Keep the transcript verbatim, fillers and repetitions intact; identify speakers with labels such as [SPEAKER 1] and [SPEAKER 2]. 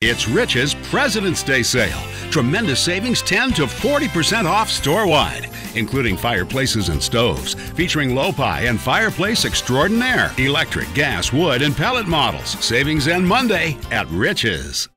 [SPEAKER 1] It's Rich's President's Day sale. Tremendous savings, ten to forty percent off store-wide, including fireplaces and stoves, featuring Lopi and Fireplace Extraordinaire, electric, gas, wood, and pellet models. Savings end Monday at Rich's.